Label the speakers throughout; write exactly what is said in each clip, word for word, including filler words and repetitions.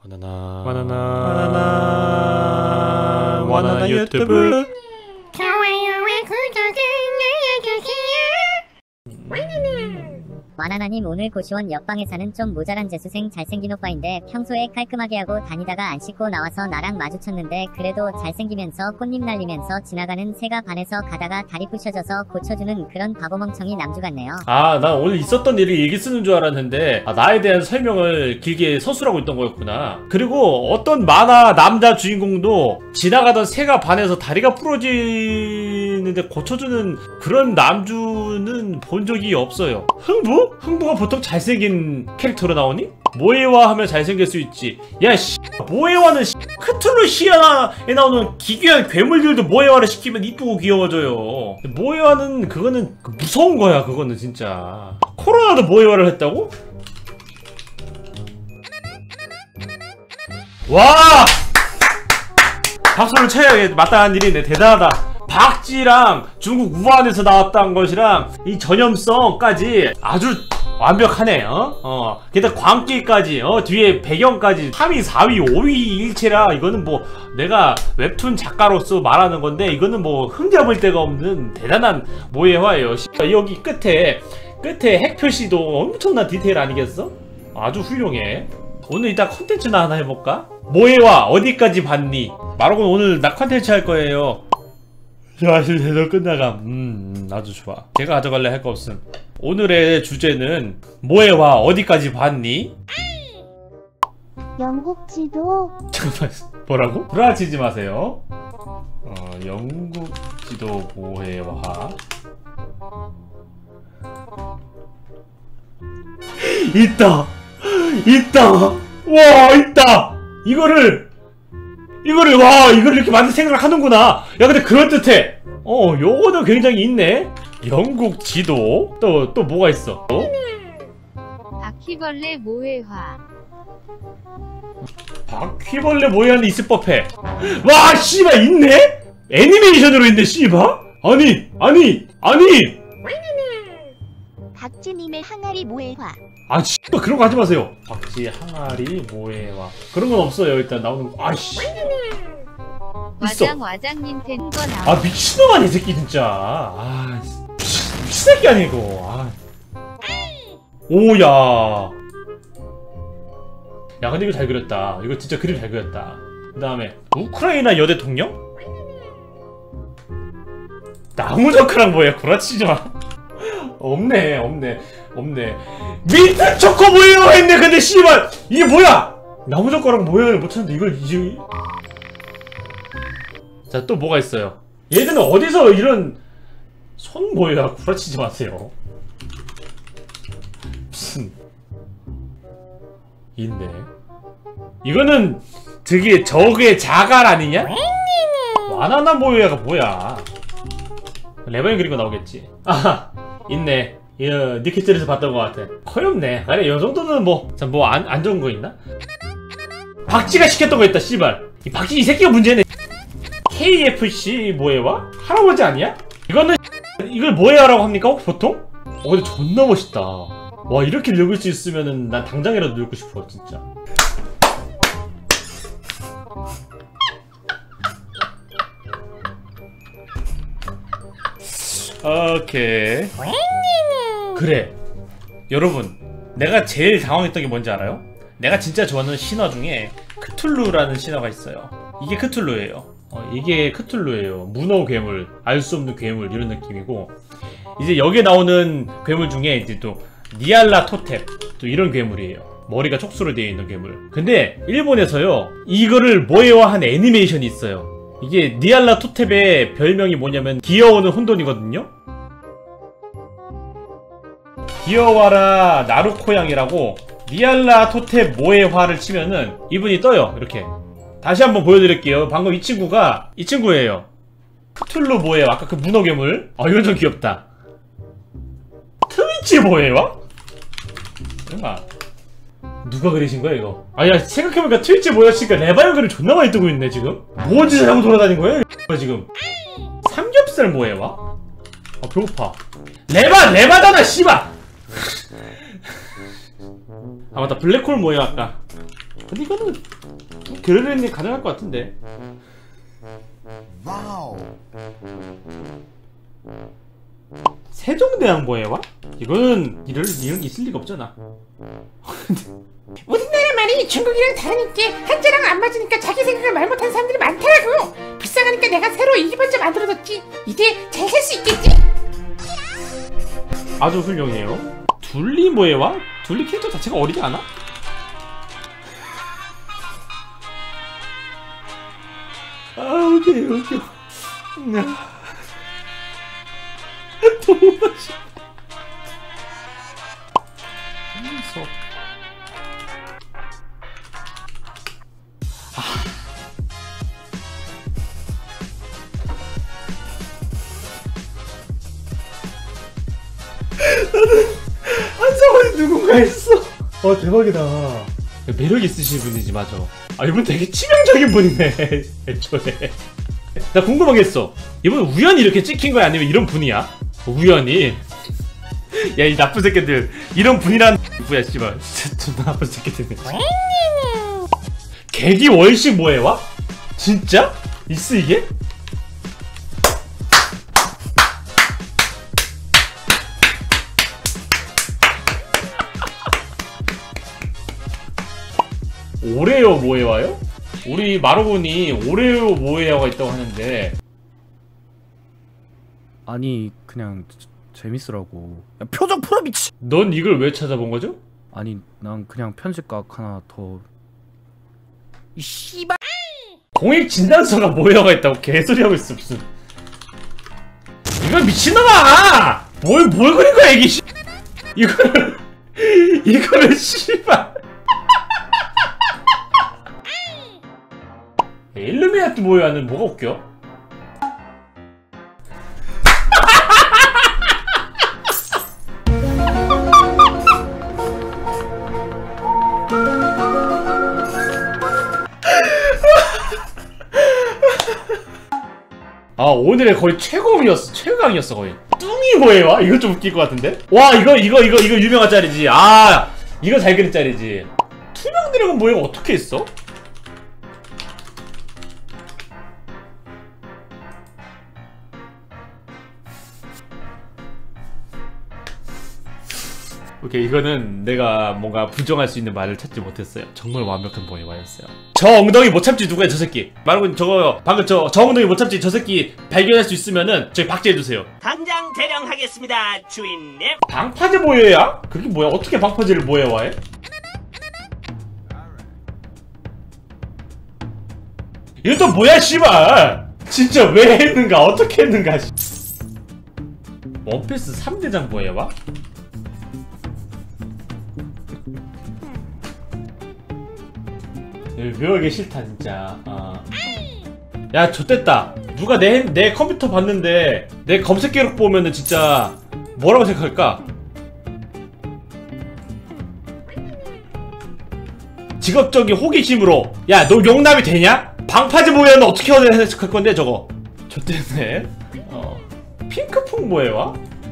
Speaker 1: 바나나
Speaker 2: 바나나
Speaker 1: 바나나
Speaker 2: 바나나 유튜브
Speaker 3: 좋아요와 구독을 눌러주세요.
Speaker 4: 와나나님, 오늘 고시원 옆방에 사는 좀 모자란 재수생 잘생긴 오빠인데 평소에 깔끔하게 하고 다니다가 안 씻고 나와서 나랑 마주쳤는데 그래도 잘생기면서 꽃잎 날리면서 지나가는 새가 반해서 가다가 다리 부셔져서 고쳐주는 그런 바보멍청이 남주 같네요.
Speaker 1: 아, 난 오늘 있었던 일을 얘기 쓰는 줄 알았는데 아, 나에 대한 설명을 길게 서술하고 있던 거였구나. 그리고 어떤 만화 남자 주인공도 지나가던 새가 반해서 다리가 부러지는데 고쳐주는 그런 남주는 본 적이 없어요. 흥부? 흥부가 보통 잘생긴 캐릭터로 나오니? 모에와 하면 잘생길 수 있지. 야 씨, 모에와는 씨, 크툴루 시아나에 나오는 기괴한 괴물들도 모에와를 시키면 이쁘고 귀여워져요. 모에와는 그거는 무서운 거야. 그거는 진짜. 코로나도 모에와를 했다고? 와! 박수를 쳐야 마땅한 일이네. 대단하다. 박쥐랑 중국 우한에서 나왔던 것이랑 이 전염성까지 아주 완벽하네. 어? 어. 게다가 광기까지, 어, 뒤에 배경까지 삼 위, 사 위, 오 위 일체라. 이거는 뭐 내가 웹툰 작가로서 말하는 건데 이거는 뭐 흠잡을 데가 없는 대단한 모해화예요. 여기 끝에 끝에 핵 표시도 엄청난 디테일 아니겠어? 아주 훌륭해. 오늘 이따 컨텐츠나 하나 해볼까? 모해화 어디까지 봤니? 마로군 오늘 나 컨텐츠 할 거예요. 야, 대도 끝나감. 음, 아주 좋아. 제가 가져갈래 할 거 없음. 오늘의 주제는 모해화 어디까지 봤니?
Speaker 3: 영국 지도.
Speaker 1: 잠깐만, 뭐라고? 불안치지 마세요. 어, 영국 지도 모해화. 있다! 있다! 와, 있다! 이거를! 이거를, 와, 이걸 이렇게 만들 생각을 하는구나. 야, 근데 그럴듯해. 어, 요거는 굉장히 있네. 영국 지도. 또, 또 뭐가 있어? 어?
Speaker 5: 바퀴벌레 모해화.
Speaker 1: 바퀴벌레 모양이 있을 법해. 와, 씨발, 있네? 애니메이션으로 있네, 씨발? 아니, 아니, 아니!
Speaker 3: 박쥐님의 항아리 모해화.
Speaker 1: 아, 씨발, 그런 거 하지 마세요. 박쥐, 항아리, 모해화. 그런 건 없어요, 일단 나오는 거. 아이씨. 있어.
Speaker 5: 와장 와장님 된 거 나와.
Speaker 1: 아, 미친놈 아니야, 이 새끼, 진짜. 아, 미친, 미친 새끼 아니고. 아. 오야. 야, 근데 이거 잘 그렸다. 이거 진짜 그림 잘 그렸다. 그 다음에, 우크라이나 여대 통령? 나무젓가락 뭐야, 구라치지 마. 없네, 없네, 없네. 민트 초코 모양을 했네, 근데 씨발! 이게 뭐야! 나무젓가락 모양을 못 찾는데 이걸 이제. 자, 또 뭐가 있어요? 얘들은 어디서 이런 손 뭐야, 구라치지 마세요. 무슨 있네. 이거는 되게 적의 자갈 아니냐? 와나나 모여야가 뭐야? 레벨 그린 거 나오겠지. 아하, 있네. 이거 니켓들에서 봤던 것 같아. 거의 없네. 그래, 요 정도는 뭐, 자, 뭐 안 안 좋은 거 있나? 박쥐가 시켰던 거 있다, 씨발. 이 박쥐 이 새끼가 문제네. 케이에프씨 모해와? 할아버지 아니야? 이거는 이걸 모해화라고 합니까? 혹 보통? 어, 근데 존나 멋있다. 와, 이렇게 늙을 수 있으면은 난 당장이라도 늙고 싶어, 진짜. 오케이. 그래, 여러분, 내가 제일 당황했던 게 뭔지 알아요? 내가 진짜 좋아하는 신화 중에 크툴루라는 신화가 있어요. 이게 크툴루예요. 어, 이게 크툴루예요. 문어 괴물, 알 수 없는 괴물, 이런 느낌이고, 이제 여기에 나오는 괴물 중에 이제 또 니알라 토텝, 또 이런 괴물이에요. 머리가 촉수로 되어 있는 괴물. 근데 일본에서요, 이거를 모해화한 애니메이션이 있어요. 이게 니알라 토텝의 별명이 뭐냐면 기어오는 혼돈이거든요. 기어와라 나루코양이라고 니알라 토텝 모해화를 치면은 이분이 떠요. 이렇게. 다시 한번 보여드릴게요. 방금 이 친구가 이 친구예요. 크툴루 모해화. 아까 그 문어 괴물. 아, 이건 좀 귀엽다. 트위치 모해화? 설마 누가 그리신 거야 이거? 아야, 생각해보니까 트위치 모해화 치니까 레바이어 그림 존나 많이 뜨고 있네 지금. 뭔 짓을 하고 돌아다닌 거야 지금? 삼겹살 모해화? 아, 배고파. 레바 레바잖아 씨발. 아, 맞다. 블랙홀 모해화 아까 근데 이거는 게르르님 가능할 것 같은데.
Speaker 2: 와우.
Speaker 1: 세종대왕보혜와? 이거는 이럴 이런 게 있을 리가 없잖아.
Speaker 6: 우리나라 말이 중국이랑 다르니까 한자랑 안 맞으니까 자기 생각을 말 못하는 사람들이 많더라고. 불쌍하니까 내가 새로 일기번째 만들어뒀지. 이제 잘 살 수 있겠지?
Speaker 1: 아주 훌륭해요. 둘리모에와? 둘리 캐릭터 자체가 어리지 않아? 아 오케이 오케이. 너무 맛있다. 무서워. 한상원에 누군가 있어. 와 대박이다. 매력 있으신 분이지 맞아. 아 이분 되게 치명적인 분이네. 애초에. 나 궁금한 게 있어. 이분 우연히 이렇게 찍힌 거야 아니면 이런 분이야? 우연히. 야 이 나쁜 새끼들 이런 분이란 뭐야 씨발. 진짜 존나 나쁜 새끼들네. 계기 월식 뭐해와? 진짜? 있어 이게? 오레오 모에와요? 우리 마로군이 오레오 모에와가 있다고 하는데
Speaker 7: 아니 그냥 저- 재밌으라고. 야, 표정 풀어 미치.
Speaker 1: 넌 이걸 왜 찾아본 거죠?
Speaker 7: 아니 난 그냥 편집각 하나 더. 이 씨발.
Speaker 1: 공익 진단서가 모에와가 있다고 개소리 하고 있어 무슨. 이걸 미친놈아! 뭘 뭘 그린 거야 이게 씨. 이걸 이거를 씨발. 일루미나티 모에와는 뭐가 웃겨? 아 오늘의 거의 최고이었어. 최강이었어 거의. 뚱이 모에와? 이거 좀 웃길 것 같은데? 와 이거 이거 이거 이거 유명한 짤이지. 아 이거 잘 그린 짤이지. 투명 드래곤 모에가 어떻게 했어? 오케이 이거는 내가 뭔가 부정할 수 있는 말을 찾지 못했어요. 정말 완벽한 모에와였어요. 저 엉덩이 못 참지 누구야 저 새끼. 말고 저거 방금 저, 저 엉덩이 못 참지 저 새끼 발견할 수 있으면은 저희 박제해주세요.
Speaker 8: 당장 대령하겠습니다, 주인님.
Speaker 1: 방파제 모에야? 그게 뭐야? 어떻게 방파제를 모에와해? 이거 또 뭐야 씨발. 진짜 왜 했는가 어떻게 했는가. 원피스 삼 대장 모에와? 묘하게 싫다 진짜. 어. 야 좆됐다. 누가 내, 내 컴퓨터 봤는데 내 검색 기록 보면은 진짜 뭐라고 생각할까? 직업적인 호기심으로 야 너 용납이 되냐? 방파제 모에는 어떻게 해석할 건데 저거. 좆됐네. 어. 핑크퐁 모에와?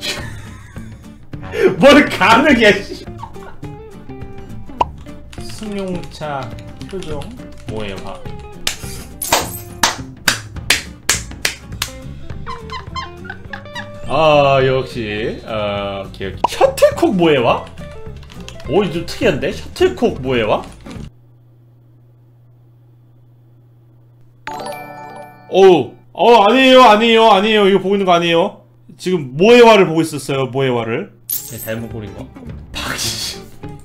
Speaker 1: 뭘 가능해 씨. 승용차 표정 모에와. 아 역시 어 오케이 오케이. 셔틀콕 모에와? 오 이거 좀 특이한데? 셔틀콕 모에와? 어우 어 아니에요 아니에요 아니에요 이거 보고 있는 거 아니에요. 지금 모에와를 보고 있었어요. 모에와를. 네, 잘못 고른 거. 박씨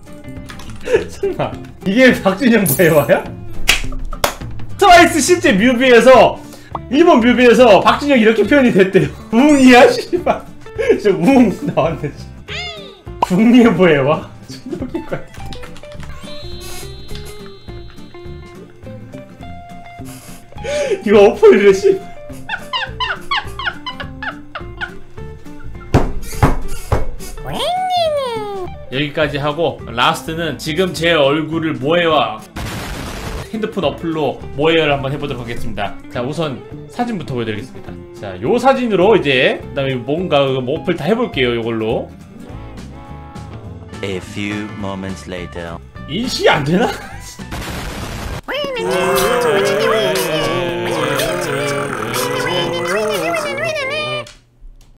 Speaker 1: 설마 이게 박준영 모에와야? 트와이스 실제 뮤비에서 일본 뮤비에서 박준영이 이렇게 표현이 됐대요. 웅이야 씨발. 저 웅 나왔네. 궁리의 모에와? 존나 웃길 것 같아. 이거 어플이래 씨. 여기까지 하고 라스트는 지금 제 얼굴을 모에와 핸드폰 어플로 모에어를 한번 해보도록 하겠습니다. 자 우선 사진부터 보여드리겠습니다. 자 요 사진으로 이제 그 다음에 뭔가 뭐 어플 다 해볼게요. 요걸로
Speaker 9: A few moments later.
Speaker 1: 인식이 안되나? 아.